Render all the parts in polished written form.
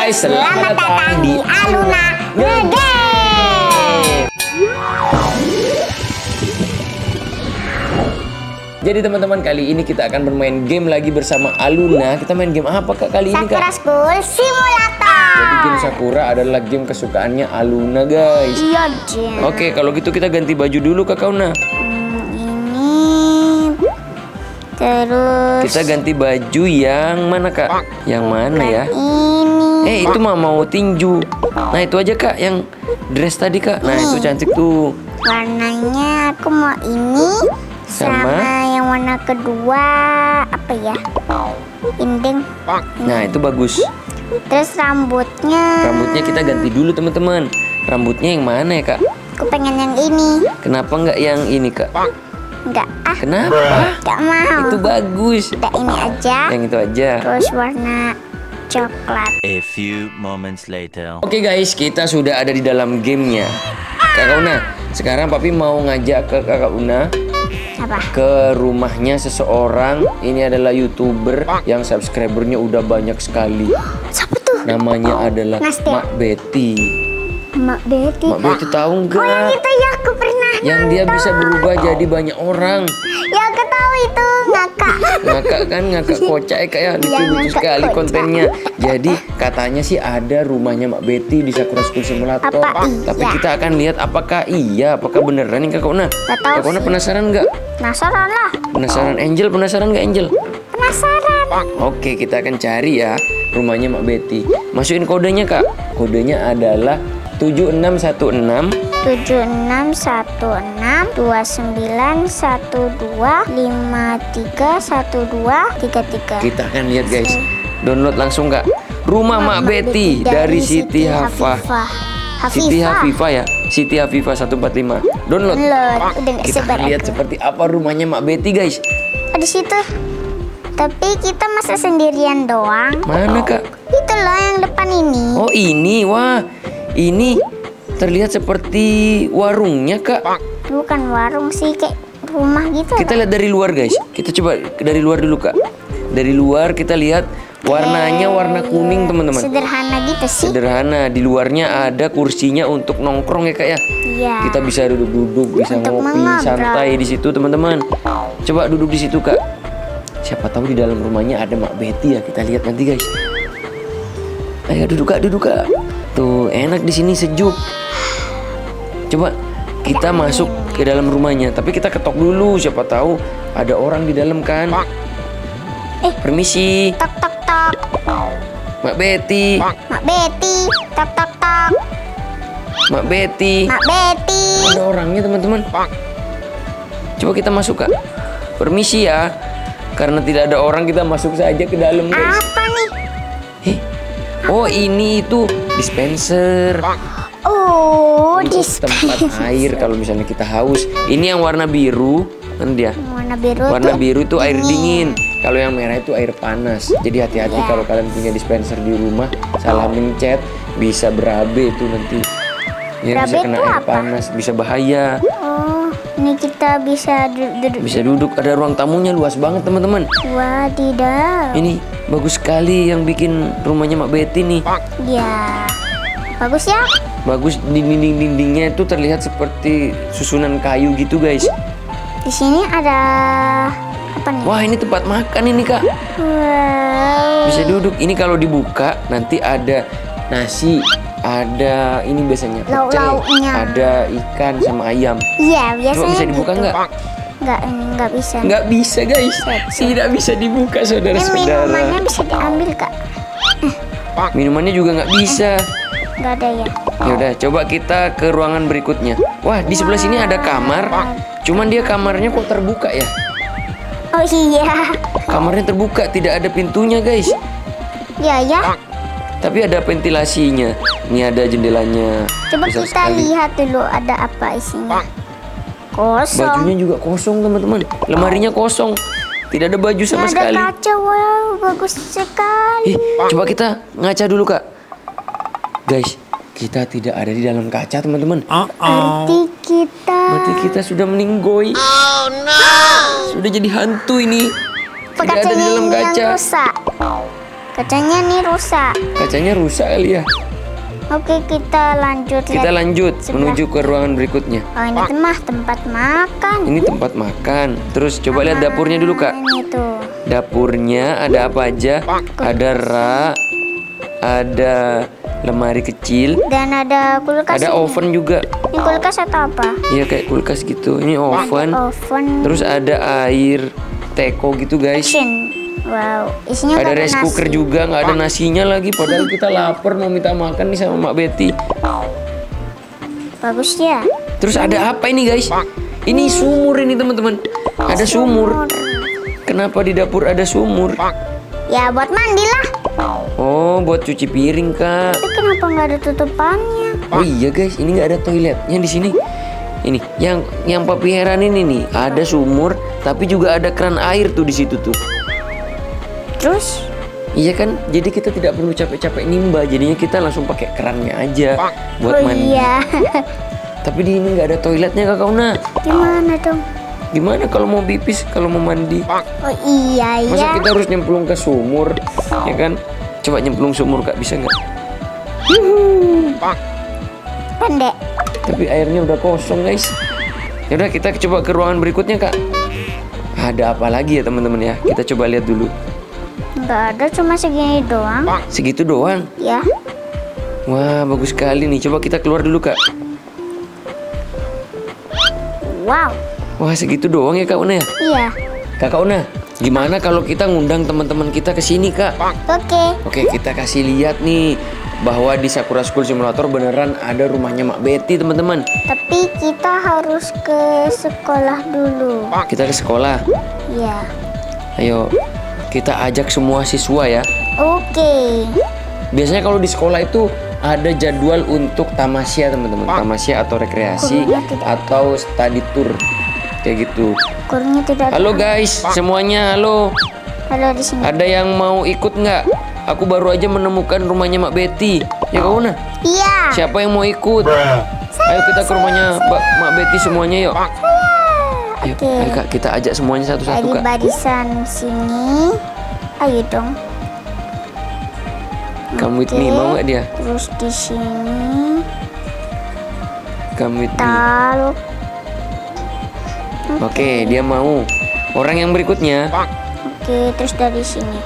guys, selamat datang di Aluna Ngegame. Jadi teman-teman, kali ini kita akan bermain game lagi bersama Aluna. Kita main game apa kak kali ini kak? Sakura School Simulator. Jadi game Sakura adalah game kesukaannya Aluna guys. Iya Jen. Oke, kalau gitu kita ganti baju dulu kak Kauna. Ini terus Kita ganti baju yang mana kak? Yang mana ya? ini. Itu mah mau tinju. Nah itu aja kak, yang dress tadi kak. Nah itu cantik tuh. Warnanya aku mau ini sama yang warna kedua apa ya? Inding. Nah itu bagus. Terus rambutnya. Rambutnya kita ganti dulu teman-teman. Rambutnya yang mana ya kak? Aku pengen yang ini. Kenapa nggak yang ini kak? Enggak Kenapa? Enggak mau. Itu bagus. Kita ini aja. Yang itu aja. Terus warna coklat. A few moments later. Oke guys, kita sudah ada di dalam gamenya. Kakak Una, sekarang Papi mau ngajak ke Kakak Una Apa? ke rumahnya seseorang. Ini adalah YouTuber yang subscribernya udah banyak sekali. Siapa tuh? Namanya adalah Nasti. Mak Betty. Mak Betty. Mak Betty tahu Oh yang nggak? itu ya aku pernah. Yang dia bisa berubah jadi banyak orang. Ya aku tahu itu ngakak. Ngakak kan, ngakak kocak ya kayak lucu-lucu ngakak sekali kocak. kontennya. Jadi katanya sih ada rumahnya Mak Betty di Sakura School Simulator. Apa Tapi iya? kita akan lihat apakah apakah beneran nih Kakak Una. Gak tahu Kakak Una sih. penasaran nggak? Penasaran lah. Penasaran Angel, penasaran nggak Angel? Penasaran. Oke, kita akan cari ya rumahnya Mak Betty. Masukin kodenya Kak. Kodenya adalah 7616 761629125333. Kita akan lihat guys. Download langsung Kak. Rumah Mak Betty dari Siti Hafifah. Siti Hafifah ya. Siti Hafifah 145. Download. Udah nggak Kita sabar akan lihat aku. seperti apa rumahnya Mak Betty guys. Oh, di situ. Tapi kita masa sendirian doang. Mana Kak? Itu loh yang depan ini. Oh ini, wah ini terlihat seperti warungnya Kak. Bukan warung sih, kayak rumah gitu. Kita lihat dari luar guys. Kita coba dari luar dulu Kak. Dari luar kita lihat warnanya warna kuning teman-teman. Sederhana gitu sih. Sederhana. Di luarnya ada kursinya untuk nongkrong ya Kak ya. Iya. Kita bisa duduk-duduk, bisa Untuk ngopi mengobrol. santai di situ teman-teman. Coba duduk di situ Kak. Siapa tahu di dalam rumahnya ada Mak Betty ya. Kita lihat nanti guys. Ayo duduk Kak, duduk Kak. Tuh enak di sini, sejuk. Coba kita masuk ke dalam rumahnya, tapi kita ketok dulu. Siapa tahu ada orang di dalam kan. Permisi, Tok tok tok. Mak Betty. Mak Betty. Tok tok tok. Mak Betty. Mak Betty. Ada orangnya teman-teman. Coba kita masuk Kak. Permisi ya. Karena tidak ada orang, kita masuk saja ke dalam guys. Apa nih? Oh ini itu dispenser. Oh, Untuk tempat air kalau misalnya kita haus. Ini yang warna biru kan dia. Warna biru. Warna tuh biru itu air dingin. dingin. Kalau yang merah itu air panas. Jadi hati-hati Ya. kalau kalian punya dispenser di rumah, salah mencet bisa berabe itu nanti. Ya bisa Berabe kena itu air apa? panas, bisa bahaya. Oh, ini kita bisa duduk. Bisa duduk, ada ruang tamunya luas banget teman-teman. Wadidaw. Ini bagus sekali yang bikin rumahnya Mak Betty nih. Ya. Bagus ya? Bagus, di dinding-dindingnya itu terlihat seperti susunan kayu gitu guys. Di sini ada apa nih? Wah ini tempat makan ini Kak. Wow. Bisa duduk. Ini kalau dibuka nanti ada nasi, ada ini biasanya pecel, Lauk-lauknya. ada ikan sama ayam. Iya, biasanya Coba bisa dibuka gitu. nggak? Nggak bisa. Nggak bisa guys. Tidak bisa dibuka Ini saudara-saudara. minumannya bisa diambil, Kak. Minumannya juga nggak bisa. Nggak ada ya? Yaudah, coba kita ke ruangan berikutnya. Wah di sebelah sini ada kamar. Cuman dia kamarnya kok terbuka ya? Oh iya. Kamarnya terbuka, tidak ada pintunya guys. Ya ya. Tapi ada ventilasinya. Ini ada jendelanya. Coba Besar kita sekali. lihat dulu ada apa isinya. Kosong. Bajunya juga kosong teman-teman. Lemarinya kosong. Tidak ada baju sama Ada sekali. kaca, wow, bagus sekali. Coba kita ngaca dulu Kak. Guys, kita tidak ada di dalam kaca teman-teman. Berarti Kita sudah meninggoy. Sudah jadi hantu ini. Tidak ada di Kacanya dalam ini yang kaca. rusak. Kacanya nih rusak. Kacanya rusak kali ya. Oke, kita lanjut. Kita lihat lanjut sebelah. menuju ke ruangan berikutnya. Oh, ini mah tempat makan. Ini tempat makan. Terus coba lihat dapurnya dulu kak. Ini tuh. Dapurnya ada apa aja? Ada rak, ada lemari kecil, Dan ada kulkas. ada ini. oven juga. Ini kulkas atau apa? Iya kayak kulkas gitu. Ini oven. Oven. Terus ada air teko gitu guys. Kitchen. Wow, isinya Ada nggak rice cooker nasi. juga, nggak ada nasinya lagi. Padahal kita lapar mau minta makan nih sama Mak Betty. Bagus ya. Terus ada apa ini guys? Ini sumur ini teman-teman. Ada sumur. Kenapa di dapur ada sumur? Ya buat mandi lah. Oh, buat cuci piring kak. Tapi kenapa nggak ada tutupannya? Oh iya guys, ini nggak ada toiletnya di sini. Ini yang papi heran ini nih, ada sumur, tapi juga ada keran air tuh di situ tuh. Terus? Iya kan, jadi kita tidak perlu capek-capek nimba, jadinya kita langsung pakai kerannya aja buat Oh mandi. iya. Tapi di ini nggak ada toiletnya Kak Kauna. Gimana dong? Gimana kalau mau pipis, kalau mau mandi? Oh iya Masa ya. kita harus nyemplung ke sumur, ya kan? Coba nyemplung sumur Kak, bisa nggak? Pendek. Tapi airnya udah kosong guys. Yaudah kita coba ke ruangan berikutnya Kak. Ada apa lagi ya teman-teman ya? Kita coba lihat dulu. Nggak ada, cuma segini doang. Segitu doang. Ya. Wah bagus sekali nih. Coba kita keluar dulu Kak. Wow. Wah segitu doang ya Kak Una ya? Iya. Kak Una, gimana kalau kita ngundang teman-teman kita ke sini Kak? Oke. Oke kita kasih lihat nih bahwa di Sakura School Simulator beneran ada rumahnya Mak Betty teman-teman. Tapi kita harus ke sekolah dulu. Kita ke sekolah. Iya. Ayo kita ajak semua siswa ya. Oke. Biasanya kalau di sekolah itu ada jadwal untuk tamasya teman-teman. Tamasya atau rekreasi atau study tour kayak gitu. Gurunya tidak ada. Halo guys semuanya, halo. Halo di sini. Ada yang mau ikut nggak? Aku baru aja menemukan rumahnya Mak Betty. Ya kau Una? Iya. Siapa yang mau ikut? Ayo kita ke rumahnya Mak Betty semuanya yuk. Ayo, Oke. ayo Kak, kita ajak semuanya satu-satu Dari Kak. barisan sini. Ayo dong. Come with me, Oke. mau nggak dia? Terus di sini. Come with me. Taruh. Oke, dia mau. Orang yang berikutnya. Oke, terus dari sini.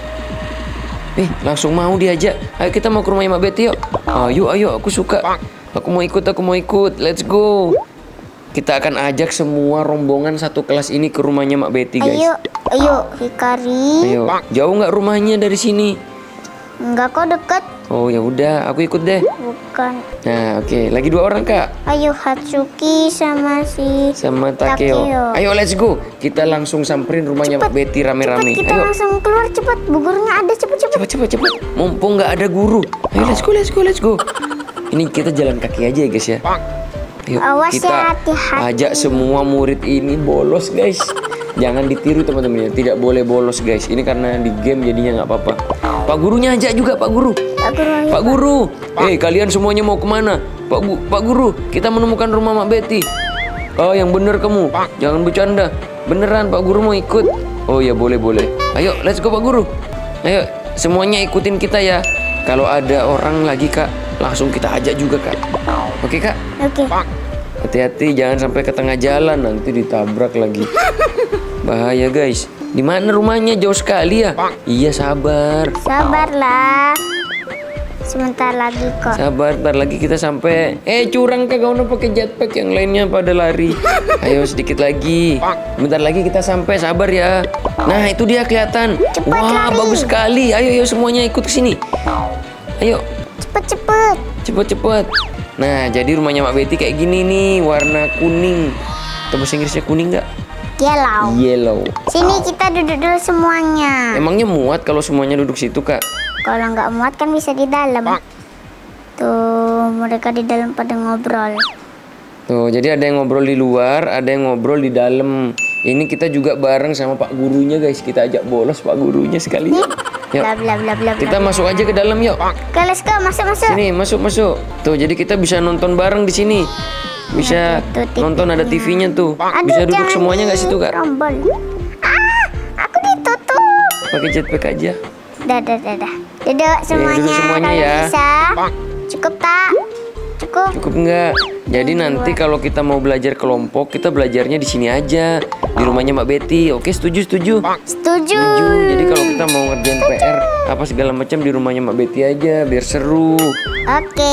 Langsung mau diajak. Ayo kita mau ke rumahnya Mak Betty yuk. Ayo, ayo, aku suka. Aku mau ikut, aku mau ikut. Let's go. Kita akan ajak semua rombongan satu kelas ini ke rumahnya Mak Betty guys. Ayo, ayo, Hikari. Ayo. Jauh nggak rumahnya dari sini? Enggak kok, deket. Oh ya udah, aku ikut deh. Bukan. Nah, oke. Lagi 2 orang Kak. Ayo Hatsuki sama si Sama Takeo. Takeo. Ayo let's go. Kita langsung samperin rumahnya Mak Betty rame-rame. Kita Ayo. langsung keluar cepat. Buburnya ada, cepet. Cepat. Mumpung nggak ada guru. Ayo let's go. Ini kita jalan kaki aja ya guys ya. Ayo Awas kita ya, hati-hati. ajak semua murid ini bolos guys. Jangan ditiru teman-teman ya. Tidak boleh bolos guys. Ini karena di game jadinya nggak apa-apa. Pak gurunya ajak juga Pak Guru. Pak Guru. Kalian semuanya mau kemana? Pak Guru. Kita menemukan rumah Mak Betty. Oh yang bener kamu. Jangan bercanda. Beneran Pak Guru mau ikut. Oh ya boleh. Ayo let's go Pak Guru. Ayo semuanya ikutin kita ya. Kalau ada orang lagi Kak, langsung kita ajak juga Kak. Oke Kak? Oke. Hati-hati jangan sampai ke tengah jalan nanti ditabrak lagi. Bahaya guys. Di mana rumahnya? Jauh sekali ya? Iya sabar. Sabarlah. Sebentar lagi kok. Sabar, ntar lagi kita sampai. Curang Kak, kau pakai jetpack, yang lainnya pada lari. Ayo sedikit lagi. Bentar lagi kita sampai, sabar ya. Nah, itu dia kelihatan. Wah, lari. bagus sekali. Ayo semuanya ikut ke sini. Ayo. Cepet. Nah, jadi rumahnya Mak Betty kayak gini nih, warna kuning. Atau bahasa Inggrisnya kuning nggak? Yellow. Sini kita duduk dulu semuanya. Emangnya muat kalau semuanya duduk situ, Kak? Kalau nggak muat kan bisa di dalam. Tuh, mereka di dalam pada ngobrol. Tuh, jadi ada yang ngobrol di luar, ada yang ngobrol di dalam. Ini kita juga bareng sama Pak Gurunya, guys. Kita ajak bolos Pak Gurunya sekali. Yuk. Bla bla bla bla. Kita masuk aja ke dalam, yuk. Oke, let's go, masuk. Sini, masuk. Tuh, jadi kita bisa nonton bareng di sini. Bisa Tuh, nonton, ada TV-nya tuh. Aduh, Bisa duduk jangan semuanya nggak situ, Kak? Rombol. Aku ditutup. Pakai jetpack aja. Dah. Duduk semuanya. duduk semuanya kalau ya. bisa. Cukup tak? Cukup. Cukup enggak? Jadi nanti kalau kita mau belajar kelompok, kita belajarnya di sini aja, di rumahnya Mbak Betty. Oke, setuju? Setuju. Jadi kalau kita mau ngerjain PR apa segala macam di rumahnya Mbak Betty aja, biar seru. Oke.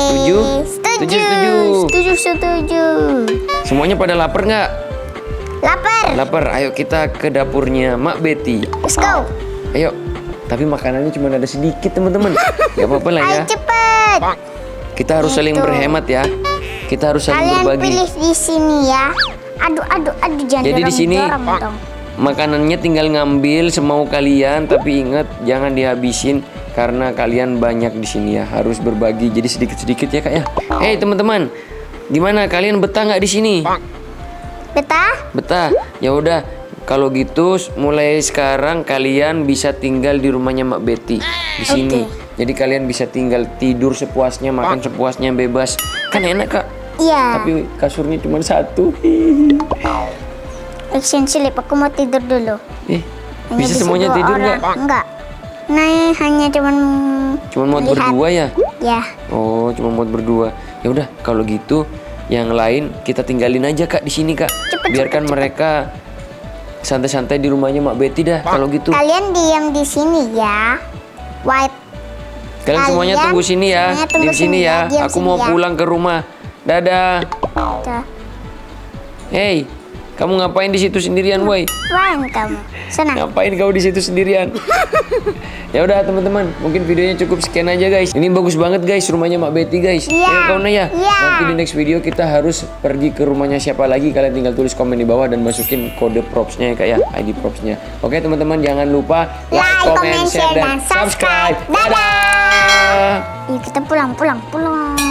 Setuju. Semuanya pada lapar nggak? Lapar. Ayo kita ke dapurnya Mbak Betty. Let's go. Ayo. Tapi makanannya cuma ada sedikit teman-teman. Gak apa-apa lah ya. Ayo cepet. Kita harus saling berhemat ya. Kita harus saling Kalian berbagi. pilih di sini ya. Aduh, jangan Jadi di sini dorong-dorong dong. makanannya tinggal ngambil semau kalian, tapi ingat jangan dihabisin karena kalian banyak di sini ya. Harus berbagi. Jadi sedikit-sedikit ya Kak ya. Hei teman-teman, gimana kalian betah nggak di sini? Betah. Ya udah, kalau gitu mulai sekarang kalian bisa tinggal di rumahnya Mbak Betty di sini. Jadi kalian bisa tinggal tidur sepuasnya, makan sepuasnya, bebas. Kan enak Kak. Iya. Tapi kasurnya cuma satu. Action slip, aku mau tidur dulu. Hanya Bisa semuanya dua tidur orang. nggak? Enggak. Nah, hanya cuman Cuma mau melihat. berdua ya? Ya. Oh, cuma mau berdua. Ya udah, kalau gitu yang lain kita tinggalin aja Kak di sini Kak. Biarkan mereka santai-santai di rumahnya Mbak Betty dah kalau gitu. Kalian diam di sini ya. White. Kalian semuanya tunggu sini ya. semuanya tunggu Di sini sini ya. ya, diam Aku sini mau ya. pulang ke rumah. Dadah. Tuh. Hey, kamu ngapain di situ sendirian, woi? Apaan kamu? Sana. Ngapain kau di situ sendirian? Ya udah teman-teman, mungkin videonya cukup sekian aja guys. Ini bagus banget guys rumahnya Mbak Betty guys. Iya. Ya kau Naya. Iya. Nanti di next video kita harus pergi ke rumahnya siapa lagi. Kalian tinggal tulis komen di bawah dan masukin kode propsnya ya Kak ya, ID propsnya. Oke teman-teman, jangan lupa Like, comment, share, dan subscribe. Dadah. Yuk kita pulang.